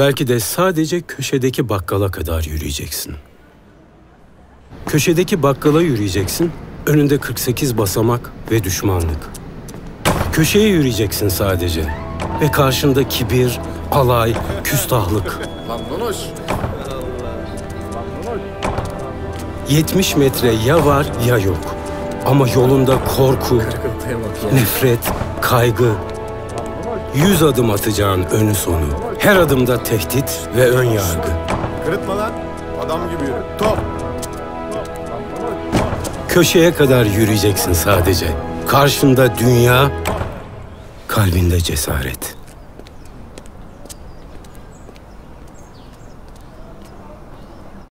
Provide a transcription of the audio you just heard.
Belki de sadece köşedeki bakkala kadar yürüyeceksin. Köşedeki bakkala yürüyeceksin, önünde 48 basamak ve düşmanlık. Köşeye yürüyeceksin sadece ve karşında kibir, alay, küstahlık. 70 metre ya var ya yok. Ama yolunda korku, nefret, kaygı. 100 adım atacağın önü sonu. Her adımda tehdit ve ön yargı. Kırıtma lan. Adam gibi yürü. Top. Köşeye kadar yürüyeceksin sadece. Karşında dünya, kalbinde cesaret.